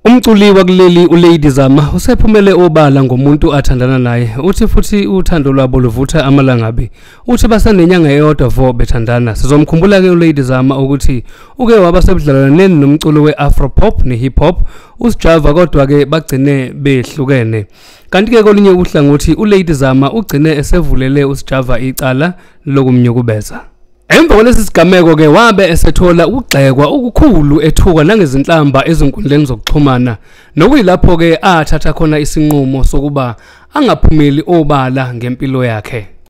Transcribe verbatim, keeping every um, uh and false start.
Umculi wakuleli uLady Zamar usephumele obala ngomuntu athandana naye. Uthi futhi uthando lwabo luvutha amalangabi. Uthi basanenyanga eyodwa vo bethandana. Sizomkhumbula ke uLady Zamar ukuthi uke waba sebudlalaneni nomculo weAfropop neHip Hop. Usijava kodwa ke bagcine behlukene. Kanti ke kolunye uhlangothi uLady Zamar ugcine esevulele usijava icala lokumnyukubeza. Emva kwalesi sigameko ke wabe esethola ukugxekwa okukhulu ethuka nangezinhlamba ezinkundleni zokuxhumana nokuyilapho ke athatha khona isinqumo sokuba angaphumeli obala ngempilo yakhe.